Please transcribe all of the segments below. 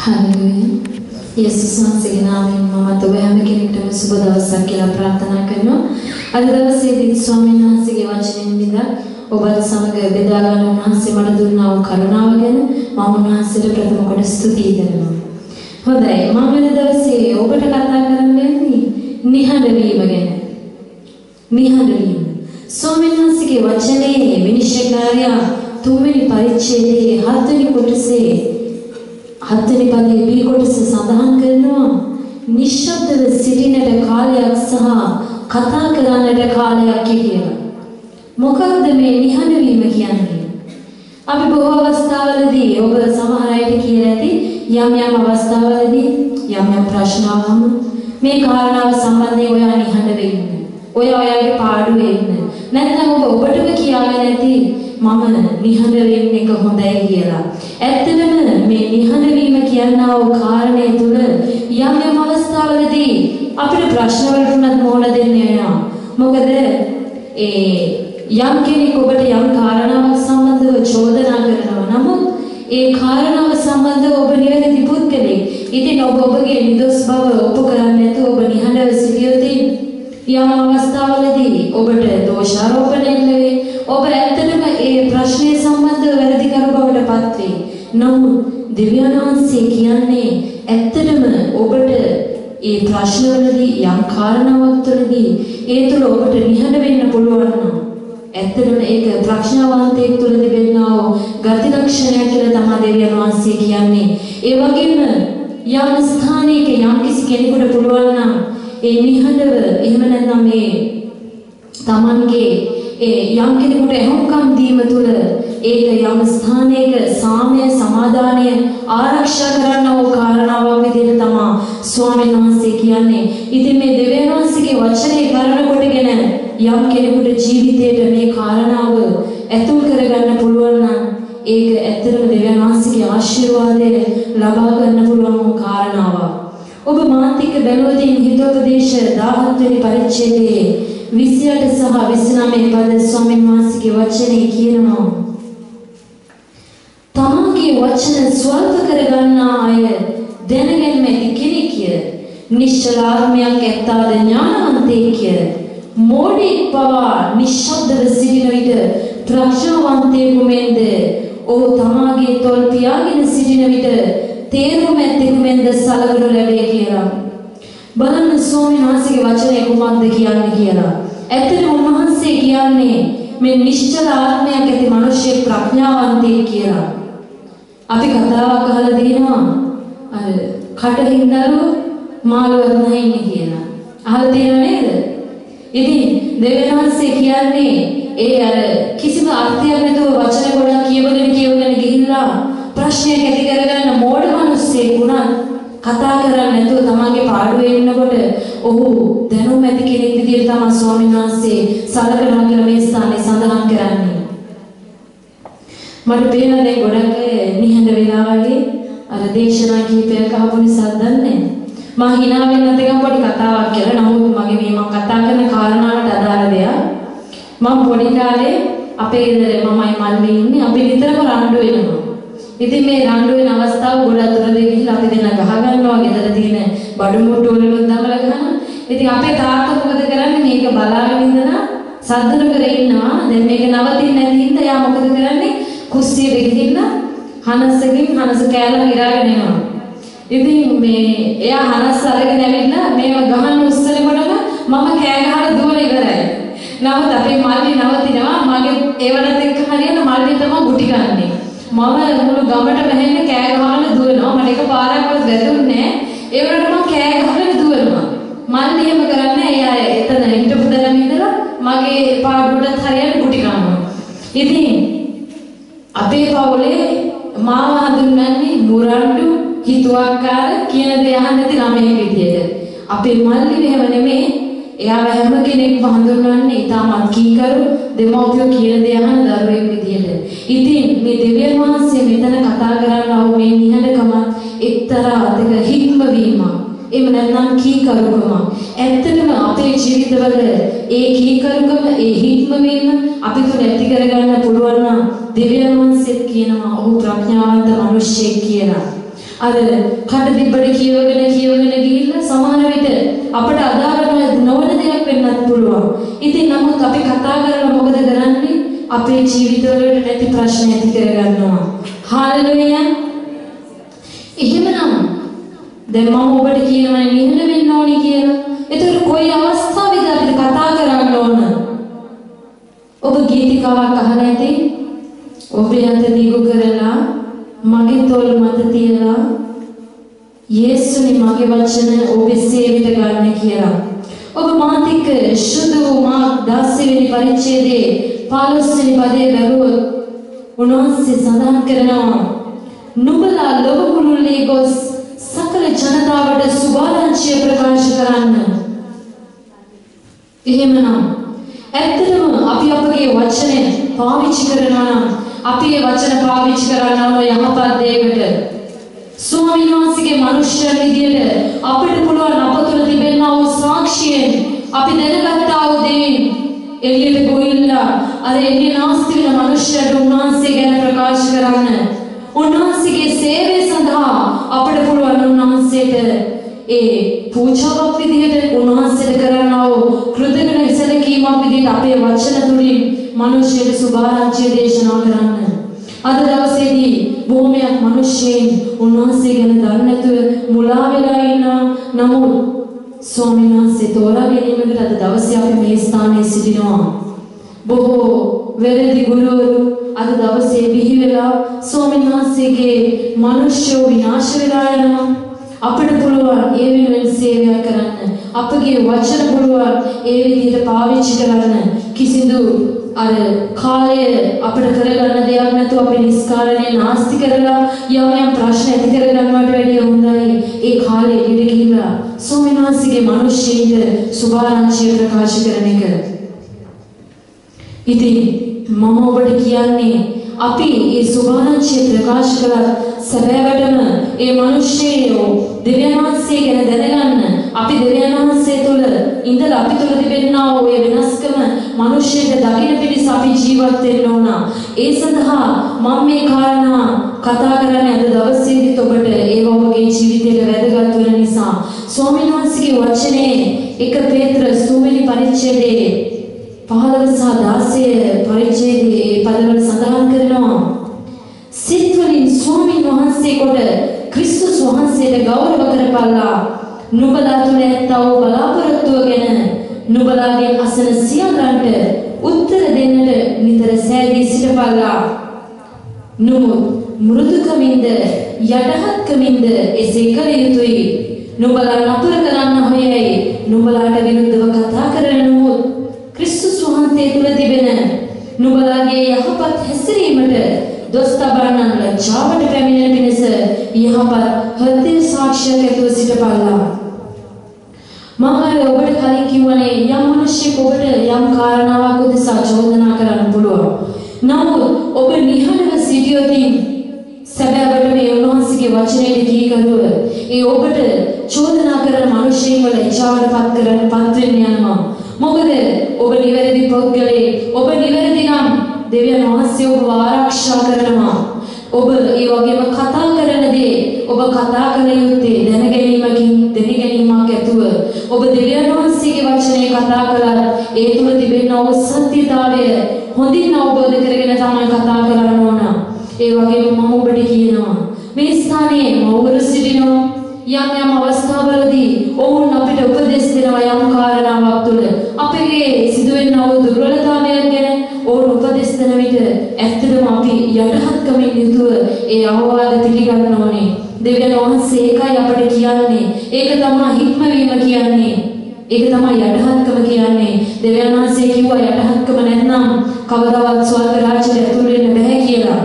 Haleluya. Yesus වහන්සේගේ නාමයෙන් මම ඔබ හැම කෙනෙකුටම සුබ දවසක් කියලා ප්‍රාර්ථනා කරනවා. අද දවසේදී ස්වාමීන් වහන්සේගේ වචනෙන් විඳා ඔබත් සමග බෙදා ගන්න උන්වහන්සේ මට දුන්නා වූ කරුණාව ගැන මම උන්වහන්සේට ප්‍රථම කොට ස්තුති කරනවා. හොඳයි, මම වෙන දවසේ ඔබට කතා කරන්න යන්නේ නිහඬ වීම ගැන. නිහඬ වීම. ස්වාමීන් වහන්සේගේ වචනේ විනිශ්චයකාරය තුන්වෙනි පරිච්ඡේදයේ 7 වෙනි කොටසේ 7 වෙනි පදයේ B කොටස සඳහන් කරනවා නිශ්ශබ්දව සිටිනට කාලයක් සහ කතා කරන්නට කාලයක් කියලා. මොකක්ද මේ නිහඬ වීම කියන්නේ? අපි බොහෝ අවස්ථාවලදී ඔබ සමහර අයට කියලා ඇති යම් අවස්ථාවලදී යම් ප්‍රශ්න ආවම මේ කාරණාව සම්බන්ධයෙන් ඔයා නිහඬ වෙන්න. ඔයාගේ පාඩුවේ ඉන්න. නැත්නම් ඔබටම කියාගෙන ඇති මම නිහඬ වෙන්න එක හොඳයි කියලා. ඇත්තටම මේ නිහඬ වීම කියනා වූ කාරණේ තුල යම් අවස්ථාවලදී අපිට ප්‍රශ්න වලට මොන දෙන්නේ නැහැ. මොකද යම් කෙනෙක් ඔබට යම් කාරණාවක් සම්බන්ධව චෝදනා කරනවා. නමුත් ඒ කාරණාව සම්බන්ධව ඔබ නිවැරදි පුද්ගලෙක්. ඉතින් ඔබගේ නිදොස් බව ඔප්පු කරන්නේ නැතුව ඔබ නිහඬව සිටියොත් යම් අවස්ථාවලදී ඔබට දෝෂාරෝපණය ලැබේ. ඔබ ඇත්තටම ඒ ප්‍රශ්නය සම්බන්ධව වැරදි කර බවට පත් වේ. නමුත් දෙවියන් වහන්සේ කියන්නේ ඇත්තටම ඔබට ඒ ප්‍රශ්නවලදී යම් කාරණාවක් තුළදී ඒ තුළ ඔබට නිහඬ වෙන්න පුළුවන් නම් ඇත්තටම ඒක ප්‍රඥාවන්තයෙක් තුළ තිබෙනා වූ ගති ලක්ෂණයක් කියලා තමයි දෙවියන් වහන්සේ කියන්නේ. ඒ වගේම යම් ස්ථානයක යම් කිසි කෙනෙකුට පුළුවන් නම් ඒ නිහඬව එහෙම නැත්නම් මේ Tamanගේ යම් කෙනෙකුට එහුම්කම් දීම තුළ ඒක යම් ස්ථානයක සාමය සමාදානය ආරක්ෂා කරන්න ඕ කාරණාවක් විදිහට තමයි ස්වාමීන් වහන්සේ කියන්නේ. ඉතින් මේ දෙවියන් වහන්සේගේ වචනේ කරන කොටගෙන යම් කෙනෙකුට ජීවිතේට මේ කාරණාව ඇතුල් කරගන්න පුළුවන් නම් ඒක ඇත්තටම දෙවියන් වහන්සේගේ ආශිර්වාදය ලබා ගන්න පුළුවන් වූ කාරණාවක්. ඔබ මාන්තික බැලුවදී හිතෝපදේශ 17 වෙනි පරිච්ඡේදයේ 28 සහ 29 පද ස්වාමීන් වහන්සේගේ වචනේ කියනවා තමන්ගේ වචන ස්වල්ප කරගන්නා අය දැනගෙන ඇති කෙනෙක්ය. නිශ්චලාත්මයක් ඇත්තාද ඥානවන්තයෙක්ය. මෝඩෙක් පවා නිශ්ශබ්දව සිටින විට ප්‍රඥාවන්තයෙකු මෙන්ද ඔහු තමාගේ තොල් පියාගෙන සිටින විට තේරුම් ඇත්තෙකු මෙන්ද සලකනු ලැබේ කියලා. බලන්න ස්වාමීන් වහන්සේගේ වචනය කුමක්ද කියන්නේ කියලා. ඇත්තටම උන්වහන්සේ කියන්නේ මේ නිශ්චල ආත්මයක් ඇති මිනිස්සෙ ප්‍රඥාවන්තයෙක් කියලා. අපි කතාවක් අහලා දිනවා අර කටින්දරු මාළුවක් නැහැ ඉන්නේ කියලා. අහලා තියෙනව නේද? ඉතින් දෙවියන් වහන්සේ කියන්නේ ඒ අර කිසිම අර්ථයක් නැතුව වචන ගොඩක් කියවගෙන ගිහිල්ලා ප්‍රශ්නයක් ඇති කරගන්න මෝඩ මිනිස්සෙක් වුණත් කතා කරන්නේ නැතුව තමන්ගේ පාඩුවේ ඉන්නකොට ඔහු දැනුම් ඇති කෙනෙක් විදිහට තමයි ස්වාමීන් වහන්සේ සලකනවා කියලා මේ ස්ථානයේ සඳහන් කරන්නේ. මට පේන දැන් ගොඩක් නිහඬ වෙලා වගේ අර දේශනා කීපයක් අහපු නිසා දන්නේ මම hina වෙන්න නැතිකම් පොඩි කතාවක් කියලා. නමුත් මගේ මම කතා කරන කාරණාවට අදාළ දෙයක්. මම පොඩි කාලේ අපේ ගෙදර මමයි මල්ලි ඉන්නේ. අපි විතරම රණ්ඩු වෙනවා. ඉතින් මේ රණ්ඩු වෙන අවස්ථාව ගොඩක් දුරට ගිහිල්ලා අපි දෙන්න ගහ ගන්නවා. ගෙදර තියෙන බඩු මුට්ටු වලින් දමලා ගහනවා. ඉතින් අපේ තාත්තා මොකද කරන්නේ? මේක බලාගෙන ඉඳලා සද්ද නොකර ඉන්නවා. දැන් මේක නවතින්නේ නැති හින්දා යා මොකද කරන්නේ? කුස්සියට ගිහිල්ලා හනස කෑල්ල ඉරාගෙන එනවා. ඉතින් මේ එයා හනස් අරගෙන ඇවිල්ලා මේව ගහන්න උස්සනකොටම මම කෑ ගහලා දුවන ඉවරයි. නමුත් අපේ මල්ලි නවතිනවා. මගේ ඒවලත් එක්ක හරියට මල්ලි තමයි ගුටි ගන්නේ. මම මුළු ගමට බැහැගෙන කෑ ගහලා දුවනවා. මට එක පාරක්වත් වැදුන්නේ නැහැ. ඒ වලට මම කෑ ගහලා දුවනවා. මල්ලි එහෙම කරන්නේ එයා එතන හිටපු දරන ඉඳලා මගේ පාඩුවට හරියට ගුටි ගන්නවා. ඉතින් අපේ පවුලේ මාව හඳුන්වන්නේ මුරණ්ඩු හිතුවක්කාර කියන දේ අහන්න නැති ළමයෙක් විදියට. අපේ මල්ලි එහෙම නෙමෙයි. එයාව හැම කෙනෙක්ම හඳුන්වන්නේ ඊටමත් කීකරු දෙමව්පියෝ කියන දේ අහන දරුවෙක් විදියට. ඉතින් මේ දෙවියන් වහන්සේ මෙතන කතා කරනවා මේ නිහඬකම එක්තරා අතක හික්මවීමක්. එහෙම නැත්නම් කීකරුකම. ඇත්තටම අපේ ජීවිතවල ඒ කීකරුකම ඒ හික්මවීම අපි තුල ඇති කරගන්න පුළුවන් නම් දෙවියන් වහන්සේ කියනවා ඔහු ප්‍රඥාවන්ත මිනිසෙක් කියලා. අර කඩ දිබ්බට කියවගෙන ගිහිල්ලා සමහර විට අපට අදාළ නොවන දෙයක් වෙන්නත් පුළුවන්. ඉතින් නමුත් අපි කතා කරලා මොකද කරන්නේ? අපේ ජීවිතවලට නැති ප්‍රශ්න ඇති කරගන්නවා. හාලෙලුයා. එහෙමනම් දැන් මම ඔබට කියනවා නිහඬ වෙන්න ඕනේ කියලා. ඒතර කොයි අවස්ථාවේද අපිට කතා කරන්න ඕන? ඔබ ගීතිකාවක් අහලා ඇති. ඔබේ අත දිගු කරලා මගේ තොල් මත තියලා යේසුනි මගේ වචන ඔබේ සේවයට ගන්න කියලා. ඔබ මාත් එක්ක සුදු මාක් 16 වෙනි පරිච්ඡේදයේ 15 වෙනි පදයේ බැලුවොත් උන්වහන්සේ සඳහන් කරනවා නුඹලා ලොව මුළුල්ලේ ගොස් සකල ජනතාවට සුභාරංචිය ප්‍රකාශ කරන්න. එහෙමනම් ඇත්තටම අපි අපගේ වචනය පාවිච්චි කරනවා නම් අපි ඒ වචන පාවිච්චි කරනවා යහපත් දෙයකට. ස්වාමීන් වහන්සේගේ මනුෂ්‍යයන් විදියට අපිට පුළුවන් අප තුළ තිබෙනා වූ සාක්ෂියෙන් අපි දැනගත්තා වූ දේ එළියට ගොහිල්ලා අර එළිය නාස්ති වෙන මනුෂ්‍යයන්ට උන්වහන්සේ ගැන ප්‍රකාශ කරන්න. උන්වහන්සේගේ සේවය සඳහා අපිට පුළුවන් උන්වහන්සේට ඒ පූජාවක් විදිහට උන්වහන්සේට කරනා වූ කෘතඥ සැලකීමක් විදිහට අපේ වචන තුලින් මිනිසෙට සුභාරංචිය දේශනා කරන්න. අද දවසේදී බොහොමයක් මිනිස්සෙන් උන්වහන්සේ ගැන දන්නේ නැතුව මුලා වෙලා ඉන්නවා. නමුත් ස්වාමීන් වහන්සේ තෝරා ගැනීමකට අද දවසේ අපි මේ ස්ථානයේ සිටිනවා. බොහෝ වැරදි ගුරුවරු අද දවසේ බිහි වෙලා ස්වාමීන් වහන්සේගේ මිනිස්සු විනාශ වෙලා යනවා. අපිට පුළුවන් ඒ වෙනුවෙන් සේවය කරන්න. අපගේ වචන පුළුවන් ඒ විදිහට පාවිච්චි කරන්න. කිසිදු අර කාලය අපිට කරගන්න දෙයක් නැතුව අපි නිස්කාරණේ නාස්ති කරලා යම් ප්‍රශ්න ඇති කරගන්නවට වැඩිය හොඳයි ඒ කාලේ ඉඳ ගිහිලා ස්වාමීන් වහන්සේගේ මිනිස්සෙයින්ට සුභාරංචිය ප්‍රකාශ කරන එක. ඉතින් මම ඔබට කියන්නේ අපි මේ සුභාරංචිය ප්‍රකාශ කළා සැබෑවටම ඒ මිනිස්සෙයෝ දෙවියන් වහන්සේ ගැන දැනගන්න අපි දෙවියන් වහන්සේ තුළ ඉඳලා අපි තුළ තිබෙනා වූ ඒ වෙනස්කම මිනිස්සුන්ට දකින්න පිණිස අපි ජීවත් වෙන්න ඕන. ඒ සඳහා මම මේ කාරණා කතා කරන්නේ අද දවසේදීත් ඔබට ඒ වගේ ජීවිතයක වැදගත් වෙන නිසා. ස්වාමීන් වහන්සේගේ වචනේ 1 පේත්‍රස් 3 වෙනි පරිච්ඡේදයේ 15 සහ 16 පරිච්ඡේදයේ පදවල සඳහන් කරනවා සිත් වලින් ස්වාමීන් වහන්සේ කොට ක්‍රිස්තුස් වහන්සේට ගෞරව කරපල්ලා නුඹලා තුළ ඇත්තා වූ බලාපොරොත්තුව ගැන නුඹලාගෙන් අසන සියල්ලන්ට උත්තර දෙන්නට නිතර සෑදී සිටපල්ලා. නුඹ මෘදුකමින්ද යටහත්කමින්ද එසේ කළ යුතුයි. නුඹලා නතර කරන්න හොයයි නුඹලාට විරුද්ධව කතා කරන නමුත් ක්‍රිස්තුස් වහන්සේ තුළ තිබෙන නුඹලාගේ යහපත් හැසිරීමට දොස් තබන්නන් ලජ්ජාවට පැමිණෙන පිණිස යහපත් හෘදය සාක්ෂියක් ඇතුව සිටපල්ලා. මම ඔබට කලින් කිව්වනේ යම් මිනිස්සෙක් ඔබට යම් කාරණාවක් උදෙසා චෝදනා කරන්න පුළුවන්. නමුත් ඔබ නිහඬව සිටියොත් සැබෑවට මේ උන්වහන්සේගේ වචනයට කීකරුව ඒ ඔබට චෝදනා කරන මිනිස්සුන්ව ලැජ්ජාවට පත් වෙන්න යනවා. මොකද ඔබ නිවැරදි පුද්ගලයෙක්. ඔබ නිවැරදි නම් දෙවියන් වහන්සේ ඔබ ආරක්ෂා කරනවා. ඔබ ඒ වගේම කතා කරන දේ ඔබ කතා කළ යුත්තේ දැනගැනීමක් ඇතුව. ඔබ දෙවියන් වහන්සේගේ වචනේ කතා කළා ඒ තුල තිබෙනා වූ සත්‍යතාවය හොඳින් අවබෝධ කරගෙන තමයි කතා කරන්න ඕන. ඒ වගේම මම ඔබට කියනවා මේ ස්ථානයේ මව්වරු සිටිනවා. යම් අවස්ථාවලදී ඔවුන් අපිට උපදෙස් දෙනවා යම් කාරණාවක් තුළ අපගේ සිදුවෙනා වූ දුර්වලතාවයන් ගැන ඔවුන් උපදෙස් දෙන විට ඇත්තටම අපි යටහත්කමින් යුතුව ඒ අවවාද පිළිගන්න ඕනේ. දෙවියන් වහන්සේ ඒකයි අපට කියන්නේ. ඒක තමයි හික්මවීම කියන්නේ. ඒක තමයි යටහත්කම කියන්නේ. දෙවියන් වහන්සේ කිව්වා යටහත්කම නැත්නම් කවදාවත් ස්වර්ග රාජ්‍යයට ඇතුල් වෙන්න බෑ කියලා.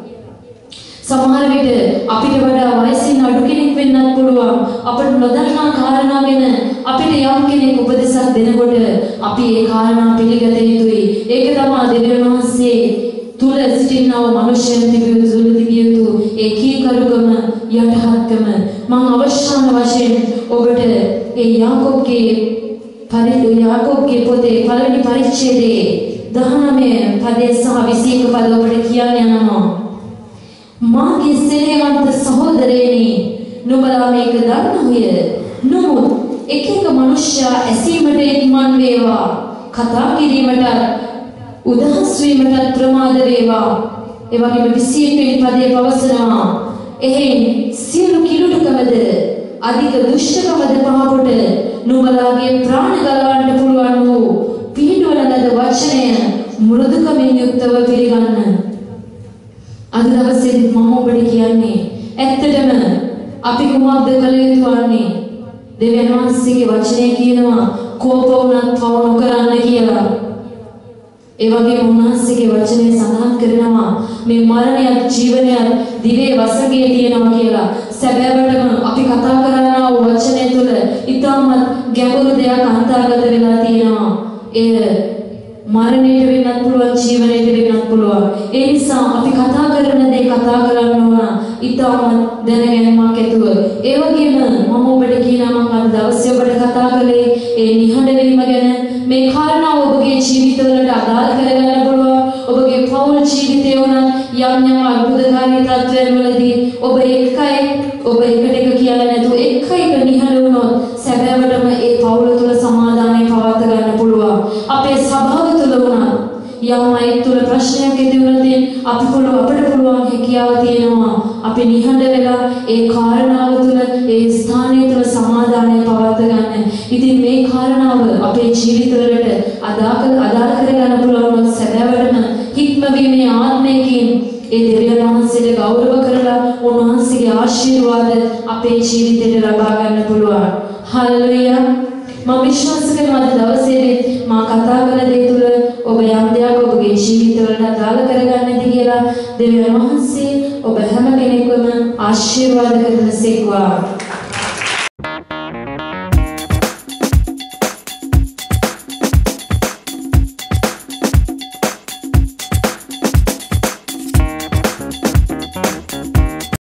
සමහර විට අපිට වඩා වයසින් අඩු කෙනෙක් වෙන්නත් පුළුවන්. අපිට නොදන්නා කාරණා ගැන අපිට යම් කෙනෙක් උපදෙසක් දෙනකොට අපි ඒ කාරණා පිළිගත යුතුයි. ඒක තමයි දෙවියන් වහන්සේ තුල සිටිනා වූ මිනිසයන් තිබිය යුතු ඒ කීකරුකම යටහත්කම. මම අවසාන වශයෙන් ඔබට ඒ යාකෝබ්ගේ පොතේ පළවෙනි පරිච්ඡේදයේ 19 පදයේ සහ 21 පද ඔබට කියන්න යනවා. මාගේ සෙනෙහවන්ත සහෝදරයනි නුඹලා මේක දන්නවය. නමුත් එක එක මනුෂ්‍යයා ඇසීමට ඉක්මන් වේවා, කතා කිරීමට උදහස් වීමට ප්‍රමාද වේවා. ඒ වගේම 21 වෙනි පදයේ පවසනවා එහෙන් සියලු කිලුටකමද අධික දුෂ්ටකමද පහකොට නුඹලාගේ ප්‍රාණ ගලවන්න පුළුවන් වූ පිහිටවන ලද වචනය මෘදුකමින් යුක්තව පිළිගන්න. අද දවසේ මම ඔබට කියන්නේ ඇත්තටම අපි කුමක්ද කළ යුතු වන්නේ? දෙවියන් වහන්සේගේ වචනය කියනවා කෝප වුණත් පව නොකරන්න කියලා. ඒ වගේම උන්වහන්සේගේ වචනේ සඳහන් කරනවා මේ මරණයත් ජීවනයත් දිවේ වසඟේ තියෙනවා කියලා. සැබෑවටම අපි කතා කරනා වූ වචනය තුළ ඊටමත් ගැඹුරු දෙයක් අන්තර්ගත වෙලා තියෙනවා. ඒ මරණයට වෙන්නත් පුළුවන්, ජීවනයට වෙන්නත් පුළුවන්. ඒ නිසා අපි කතා කරන දේ කතා කරන්න ඕන ඊටමත් දැනගැනීමක් ඇතුව. ඒ වගේම මම ඔබට කියනවා මම අද දවසේ ඔබට කතා කළේ ඒ නිහඬ වීම ගැන. මේ කාරණාව ඔබගේ ජීවිතවලට අදාළ කරගන්න පුළුවන්. ඔබගේ පෞල් ජීවිතය වුණත් යම් යම් අద్භුතකාරී තත්ත්වයන් වලදී ඔබ එකට එක කියලා නැතුව එක නිහඬ වුණොත් සැබෑවටම ඒ පෞල තුල සමාදානය පවත්වා ගන්න පුළුවන්. අපේ සභාව තුල වුණත් යම් අය තුල ප්‍රශ්නයක් ඇති වුණොත් අපිට පුළුවන් හැකියාව තියෙනවා අපි නිහඬ වෙලා ඒ කාරණාව තුල ඒ ස්ථානය තුල සමාදානය පවත්වා ගන්න. ඉතින් මේ කාරණාව අපේ ජීවිතවලට අදාළ කරගන්න පුළුවන් සැබෑවටම හික්මවීමේ ආත්මයකින් ඒ දෙවියන් වහන්සේට ගෞරව කරලා උන්වහන්සේගේ ආශිර්වාද අපේ ජීවිතයට ලබා ගන්න පුළුවන්. හල්ලෙලුයා. මම විශ්වාස කරනවා අද දවසේදී මා කතා කළ දේ තුළ ඔබ යම් දෙයක් ඔබගේ ජීවිතවලට අදාළ කරගන්නද කියලා දෙවියන් වහන්සේ ඔබ හැම කෙනෙකුම ආශිර්වාද කරන සේක්වා.